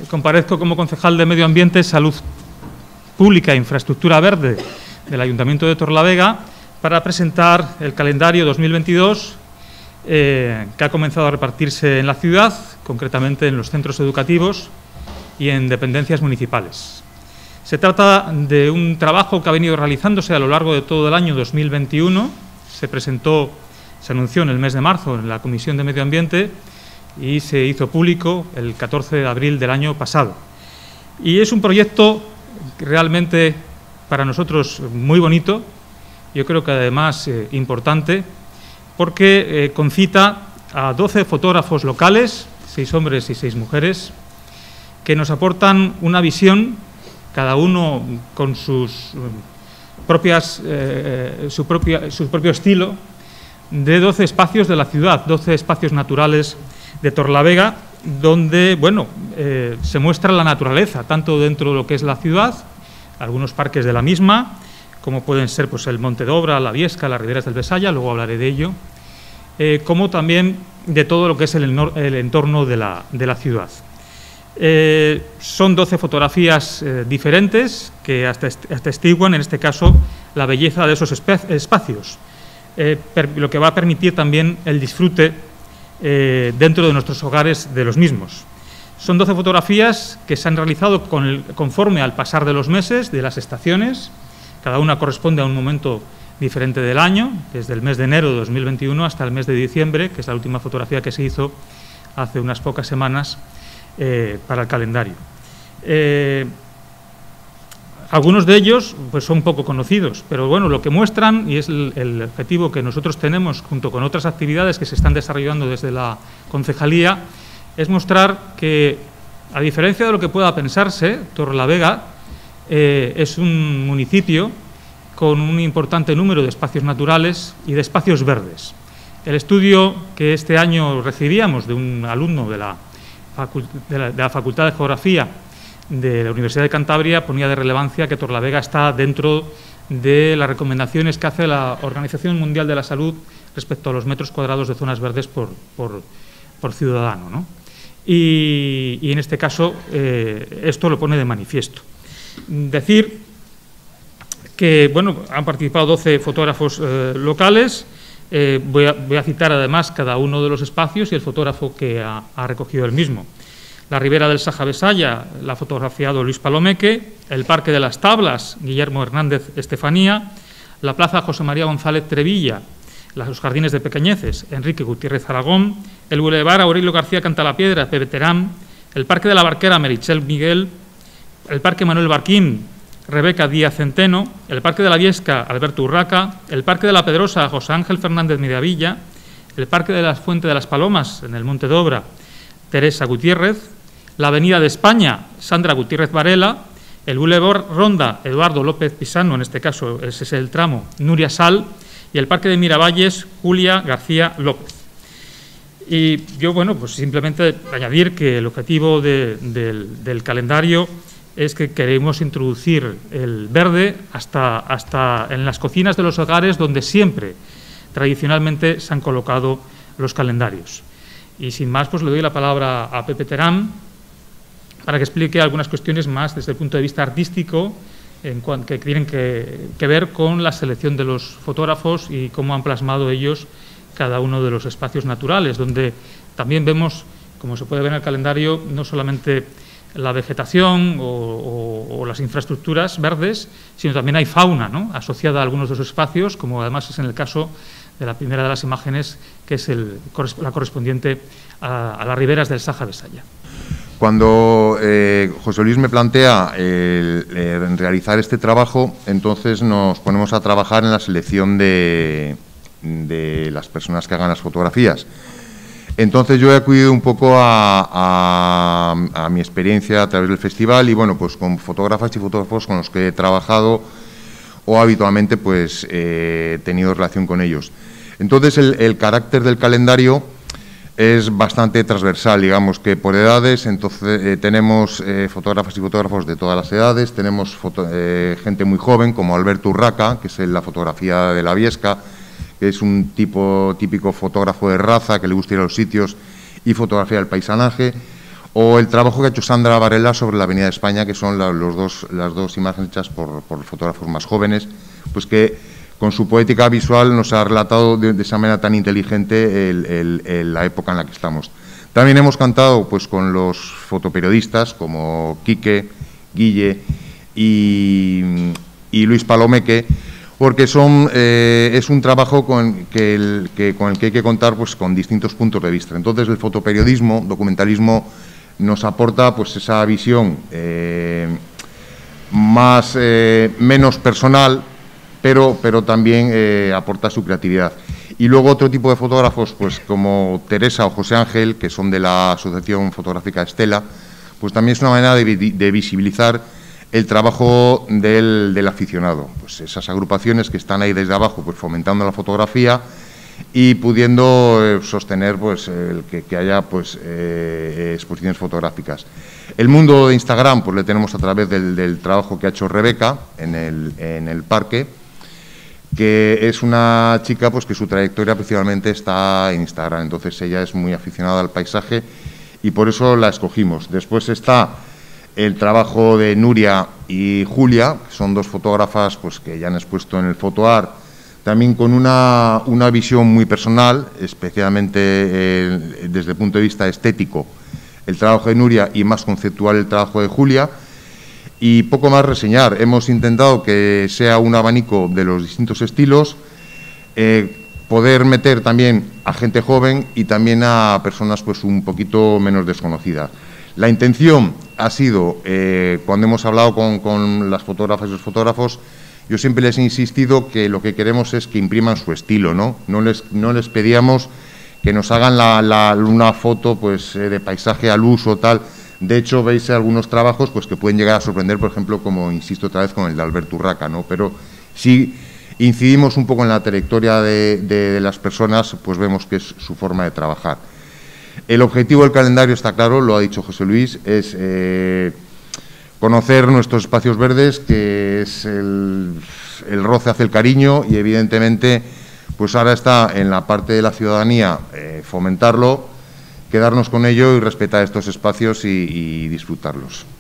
comparezco como concejal de Medio Ambiente, Salud Pública e Infraestructura Verde del Ayuntamiento de Torlavega para presentar el calendario 2022 que ha comenzado a repartirse en la ciudad, concretamente en los centros educativos y en dependencias municipales. Se trata de un trabajo que ha venido realizándose a lo largo de todo el año 2021. Se anunció en el mes de marzo en la Comisión de Medio Ambiente y se hizo público el 14 de abril del año pasado. Y es un proyecto realmente para nosotros muy bonito, yo creo que además importante, porque concita a 12 fotógrafos locales, 6 hombres y 6 mujeres, que nos aportan una visión, cada uno con su propio estilo, de 12 espacios de la ciudad, 12 espacios naturales de Torlavega, donde se muestra la naturaleza, tanto dentro de lo que es la ciudad, algunos parques de la misma, como pueden ser pues, el Monte d'Obra, la Viesca, las riberas del Besaya, luego hablaré de ello, como también de todo lo que es el entorno de la ciudad. Son 12 fotografías diferentes que atestiguan, en este caso, la belleza de esos espacios, lo que va a permitir también el disfrute dentro de nuestros hogares de los mismos. Son 12 fotografías que se han realizado conforme al pasar de los meses, de las estaciones. Cada una corresponde a un momento diferente del año, desde el mes de enero de 2021 hasta el mes de diciembre, que es la última fotografía que se hizo hace unas pocas semanas para el calendario. Algunos de ellos pues, son poco conocidos, pero bueno, lo que muestran, y es el objetivo que nosotros tenemos junto con otras actividades que se están desarrollando desde la concejalía, es mostrar que, a diferencia de lo que pueda pensarse, Torlavega es un municipio con un importante número de espacios naturales y de espacios verdes. El estudio que este año recibíamos de un alumno de la Facultad de Geografía de la Universidad de Cantabria ponía de relevancia que Torlavega está dentro de las recomendaciones que hace la Organización Mundial de la Salud respecto a los metros cuadrados de zonas verdes por ciudadano, ¿no? Y en este caso esto lo pone de manifiesto. Decir que han participado 12 fotógrafos locales. Voy a citar además cada uno de los espacios y el fotógrafo que ha recogido el mismo. La ribera del Saja-Besaya la ha fotografiado Luis Palomeque, el Parque de las Tablas, Guillermo Hernández Estefanía, la Plaza José María González Trevilla, los Jardines de Pequeñeces, Enrique Gutiérrez Aragón, el Boulevard Aurelio García Cantalapiedra, Pepe Terán, el Parque de la Barquera, Meritxell Miguel, el Parque Manuel Barquín, Rebeca Díaz Centeno, el Parque de la Viesca, Alberto Urraca, el Parque de la Pedrosa, José Ángel Fernández Mediavilla, el Parque de la Fuente de las Palomas, en el Monte d'Obra, Teresa Gutiérrez, la Avenida de España, Sandra Gutiérrez Varela, el Boulevard Ronda, Eduardo López Pisano, en este caso ese es el tramo, Nuria Sal, y el Parque de Miravalles, Julia García López. Y yo, pues simplemente añadir que el objetivo del calendario es que queremos introducir el verde hasta en las cocinas de los hogares donde siempre, tradicionalmente, se han colocado los calendarios. Y sin más, pues le doy la palabra a Pepe Terán para que explique algunas cuestiones más desde el punto de vista artístico que tienen que ver con la selección de los fotógrafos y cómo han plasmado ellos cada uno de los espacios naturales, donde también vemos, como se puede ver en el calendario, no solamente la vegetación o las infraestructuras verdes, sino también hay fauna, ¿no?, asociada a algunos de esos espacios, como además es en el caso de la primera de las imágenes, que es la correspondiente a las riberas del Saja-Besaya. Cuando José Luis me plantea realizar este trabajo, entonces nos ponemos a trabajar en la selección de las personas que hagan las fotografías. Entonces yo he acudido un poco a mi experiencia a través del festival y pues con fotógrafas y fotógrafos con los que he trabajado o habitualmente pues he tenido relación con ellos. Entonces el carácter del calendario es bastante transversal, digamos que por edades. Entonces tenemos fotógrafas y fotógrafos de todas las edades, tenemos gente muy joven como Alberto Urraca, que es en la fotografía de la Viesca, que es un típico fotógrafo de raza que le gusta ir a los sitios y fotografía el paisanaje, o el trabajo que ha hecho Sandra Varela sobre la Avenida de España, que son las dos imágenes hechas por fotógrafos más jóvenes, pues que con su poética visual nos ha relatado de esa manera tan inteligente la época en la que estamos. También hemos cantado pues con los fotoperiodistas como Quique, Guille y Luis Palomeque, porque es un trabajo con el que hay que contar pues con distintos puntos de vista. Entonces el fotoperiodismo, documentalismo, nos aporta pues esa visión menos personal, pero también aporta su creatividad. Y luego otro tipo de fotógrafos, pues como Teresa o José Ángel, que son de la Asociación Fotográfica Estela, pues también es una manera de visibilizar el trabajo del aficionado. Pues esas agrupaciones que están ahí desde abajo, pues fomentando la fotografía y pudiendo sostener pues que haya pues exposiciones fotográficas. El mundo de Instagram pues le tenemos a través del trabajo que ha hecho Rebeca en el parque, que es una chica pues que su trayectoria principalmente está en Instagram. Entonces ella es muy aficionada al paisaje y por eso la escogimos. Después está el trabajo de Nuria y Julia, que son dos fotógrafas pues que ya han expuesto en el PhotoArt, también con una visión muy personal, especialmente desde el punto de vista estético, el trabajo de Nuria, y más conceptual el trabajo de Julia. Y poco más reseñar. Hemos intentado que sea un abanico de los distintos estilos, poder meter también a gente joven y también a personas pues un poquito menos desconocidas. La intención ha sido, cuando hemos hablado con las fotógrafas y los fotógrafos, yo siempre les he insistido que lo que queremos es que impriman su estilo, ¿no? No les pedíamos que nos hagan una foto pues de paisaje al uso, tal. De hecho, veis algunos trabajos pues que pueden llegar a sorprender, por ejemplo, como insisto otra vez con el de Alberto Urraca, ¿no? Pero si incidimos un poco en la trayectoria de las personas, pues vemos que es su forma de trabajar. El objetivo del calendario está claro, lo ha dicho José Luis, es conocer nuestros espacios verdes, que es el roce hace el cariño, y evidentemente pues ahora está en la parte de la ciudadanía fomentarlo, quedarnos con ello y respetar estos espacios y disfrutarlos.